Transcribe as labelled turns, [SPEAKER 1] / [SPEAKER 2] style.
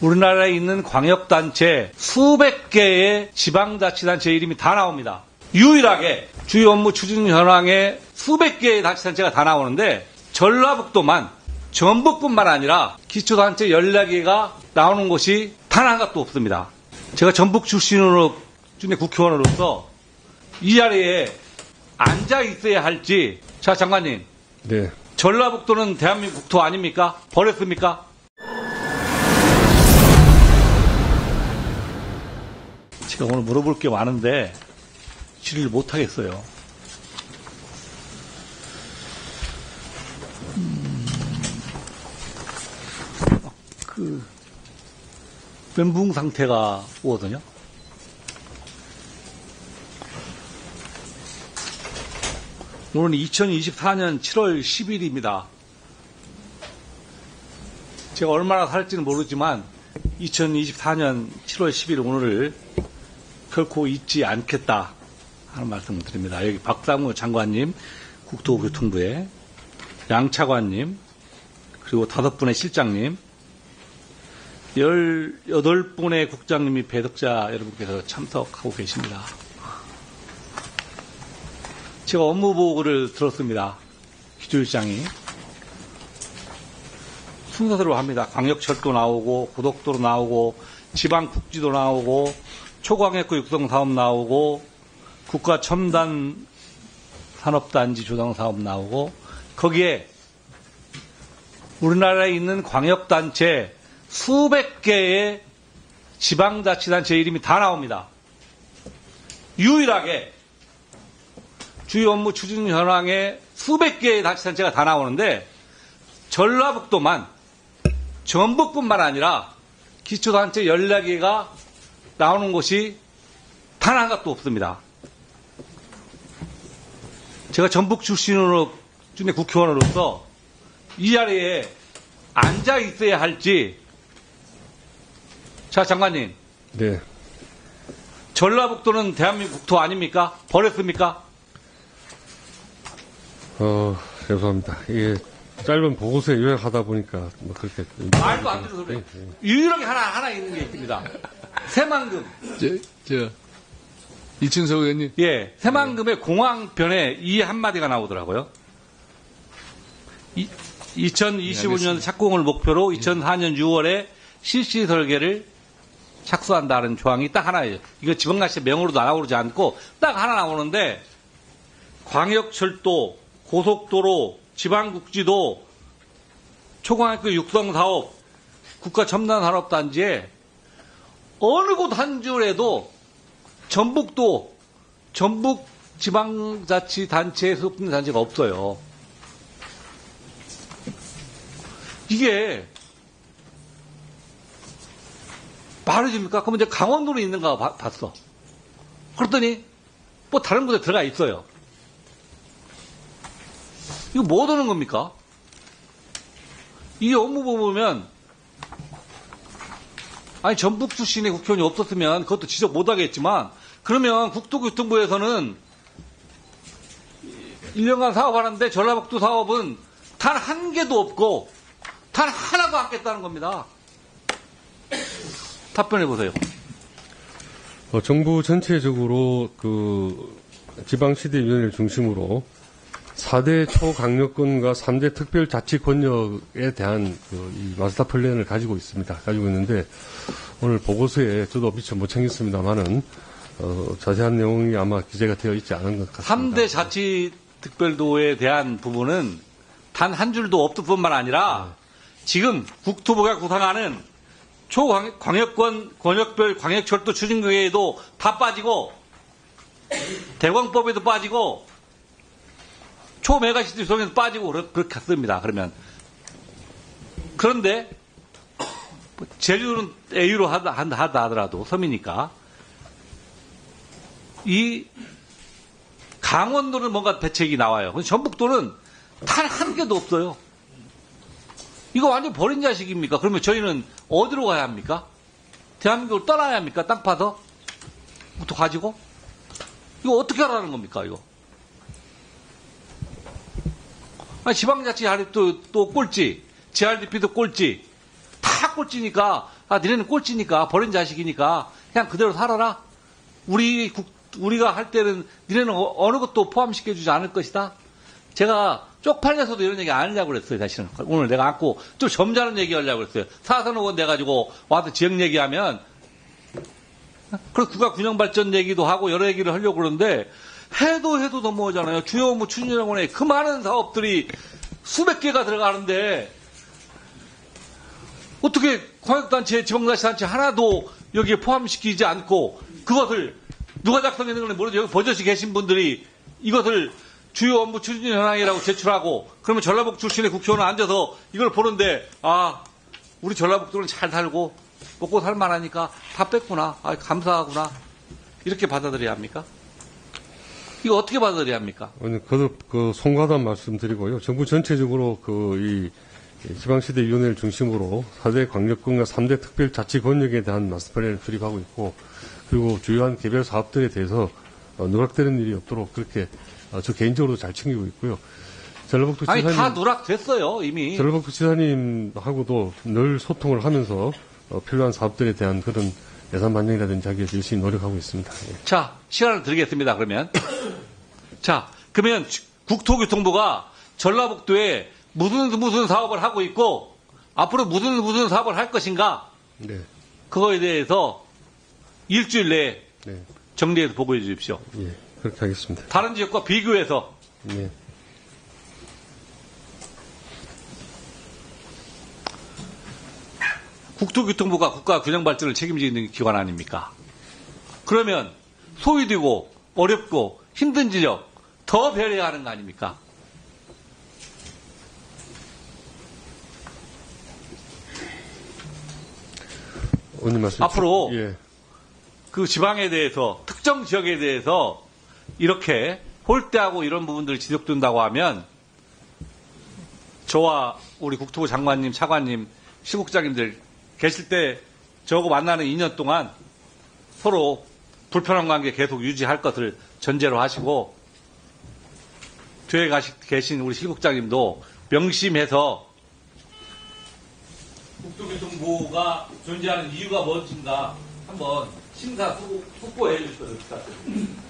[SPEAKER 1] 우리나라에 있는 광역단체 수백 개의 지방자치단체 이름이 다 나옵니다. 유일하게 주요 업무 추진 현황에 수백 개의 자치단체가 다 나오는데 전라북도만 전북뿐만 아니라 기초단체 14개가 나오는 곳이 단 한 곳도 없습니다. 제가 전북 출신으로 국회의원으로서 이 자리에 앉아 있어야 할지. 자, 장관님.
[SPEAKER 2] 네.
[SPEAKER 1] 전라북도는 대한민국 국토 아닙니까? 버렸습니까? 제가 오늘 물어볼 게 많은데 질의를 못 하겠어요. 멘붕 상태가 오거든요. 오늘 2024년 7월 10일입니다. 제가 얼마나 살지는 모르지만 2024년 7월 10일 오늘을 결코 잊지 않겠다 하는 말씀을 드립니다. 여기 박상무 장관님, 국토교통부에 양 차관님, 그리고 5분의 실장님, 18분의 국장님이 배석자 여러분께서 참석하고 계십니다. 제가 업무 보고를 들었습니다. 기조실장이. 순서대로 합니다. 광역철도 나오고, 고속도로 나오고, 지방국지도 나오고, 초광역구 육성사업 나오고, 국가첨단 산업단지 조성사업 나오고, 거기에 우리나라에 있는 광역단체 수백 개의 지방자치단체 이름이 다 나옵니다. 유일하게 주요 업무 추진 현황에 수백 개의 자치단체가 다 나오는데 전라북도만 전북뿐만 아니라 기초단체 14개가 나오는 곳이 단 한 곳도 없습니다. 제가 전북 출신으로 국회의원으로서 이 자리에 앉아 있어야 할지. 자, 장관님.
[SPEAKER 2] 네.
[SPEAKER 1] 전라북도는 대한민국 국토 아닙니까? 버렸습니까?
[SPEAKER 2] 죄송합니다. 이게 짧은 보고서에 요약하다 보니까 뭐 그렇게
[SPEAKER 1] 말도 안 되는 소리. 유일하게 하나 있는 게 있습니다. 새만금.
[SPEAKER 3] 이춘석 의원님.
[SPEAKER 1] 예, 새만금의 공항편에 이 한마디가 나오더라고요. 2025년 착공을 목표로 2004년 6월에 실시 설계를 착수한다는 조항이 딱 하나예요. 이거 지방자치 명으로도 나오지 않고 딱 하나 나오는데 광역철도, 고속도로, 지방국지도, 초광역구 육성사업, 국가첨단산업단지에 어느 곳 한 줄에도 전북도, 전북 지방자치단체에 속는 단체가 없어요. 이게 말이 됩니까? 그러면 이제 강원도로 있는가 봤어. 그랬더니 뭐 다른 곳에 들어가 있어요. 이거 뭐 하는 겁니까? 이 업무 보면 아니 전북 출신의 국회의원이 없었으면 그것도 지적 못 하겠지만 그러면 국토교통부에서는 1년간 사업하는데 전라북도 사업은 단 한 개도 없고 단 하나도 안 깼다는 겁니다. 답변해 보세요.
[SPEAKER 2] 정부 전체적으로 그 지방시대위원회를 중심으로 4대 초강력권과 3대 특별자치권력에 대한 이 마스터 플랜을 가지고 있는데 오늘 보고서에 저도 미처 못 챙겼습니다만은 자세한 내용이 아마 기재가 되어 있지 않은 것 같습니다.
[SPEAKER 1] 3대 자치특별도에 대한 부분은 단 한 줄도 없을 뿐만 아니라 지금 국토부가 구상하는 초광역권, 권역별 광역철도 추진계획에도 다 빠지고 대광법에도 빠지고 초메가시티 조성에도 빠지고 그렇게 했습니다. 그런데 제주는 A로 하더라도 섬이니까 이 강원도는 뭔가 대책이 나와요. 전북도는 단 한 개도 없어요. 이거 완전 버린 자식입니까? 그러면 저희는 어디로 가야 합니까? 대한민국을 떠나야 합니까? 땅 파서? 부터 가지고? 이거 어떻게 하라는 겁니까, 이거? 아니, 지방자치 할입도 또 꼴찌, GRDP도 꼴찌, 다 꼴찌니까 아, 니네는 꼴찌니까, 버린 자식이니까, 그냥 그대로 살아라. 우리가 할 때는 니네는 어느 것도 포함시켜주지 않을 것이다. 제가 쪽팔려서도 이런 얘기 안 하려고 그랬어요, 사실은. 오늘 내가 앉고 좀 점잖은 얘기 하려고 그랬어요. 사선 의원 돼가지고 와서 지역 얘기하면, 그리고 국가 균형발전 얘기도 하고 여러 얘기를 하려고 그러는데, 해도 넘어오잖아요. 주요 업무 추진위원회 그 많은 사업들이 수백 개가 들어가는데, 어떻게 광역단체, 지방자치단체 하나도 여기에 포함시키지 않고, 그것을 누가 작성했는 건 모르죠. 여기 버젓이 계신 분들이 이것을 주요 업무 추진 현황이라고 제출하고, 그러면 전라북 출신의 국회의원 앉아서 이걸 보는데, 아, 우리 전라북도는 잘 살고 먹고 살만하니까 다 뺐구나. 아, 감사하구나. 이렇게 받아들여야 합니까? 이거 어떻게 받아들여야 합니까?
[SPEAKER 2] 아니, 거듭 송가단 말씀드리고요. 정부 전체적으로 이 지방시대위원회를 중심으로 4대 광역권과 3대 특별자치 권역에 대한 마스터 플랜을 수립하고 있고, 그리고 주요한 개별 사업들에 대해서 누락되는 일이 없도록 그렇게 저 개인적으로 잘 챙기고 있고요. 전라북도
[SPEAKER 1] 아니,
[SPEAKER 2] 지사님,
[SPEAKER 1] 다 누락됐어요, 이미.
[SPEAKER 2] 전라북도 지사님하고도 늘 소통을 하면서 필요한 사업들에 대한 그런 예산 반영이라든지 하기 위해서 열심히 노력하고 있습니다. 예.
[SPEAKER 1] 자, 시간을 드리겠습니다, 그러면. 자, 그러면 국토교통부가 전라북도에 무슨 사업을 하고 있고, 앞으로 무슨 사업을 할 것인가,
[SPEAKER 2] 네.
[SPEAKER 1] 그거에 대해서 일주일 내에
[SPEAKER 2] 네.
[SPEAKER 1] 정리해서 보고해 주십시오.
[SPEAKER 2] 예. 그렇게 하겠습니다.
[SPEAKER 1] 다른 지역과 비교해서.
[SPEAKER 2] 예.
[SPEAKER 1] 국토교통부가 국가 균형 발전을 책임지는 기관 아닙니까? 그러면 소외되고 어렵고 힘든 지역 더 배려하는 거 아닙니까?
[SPEAKER 2] 의원님 말씀.
[SPEAKER 1] 앞으로
[SPEAKER 2] 예.
[SPEAKER 1] 그 지방에 대해서, 특정 지역에 대해서 이렇게 홀대하고 이런 부분들을 지적된다고 하면, 저와 우리 국토부 장관님, 차관님, 시국장님들 계실 때 저하고 만나는 2년 동안 서로 불편한 관계 계속 유지할 것을 전제로 하시고, 뒤에 계신 우리 시국장님도 명심해서 국토교통부가 존재하는 이유가 무엇인가 한번 심사 숙고해 주실 것을 부탁드립니다.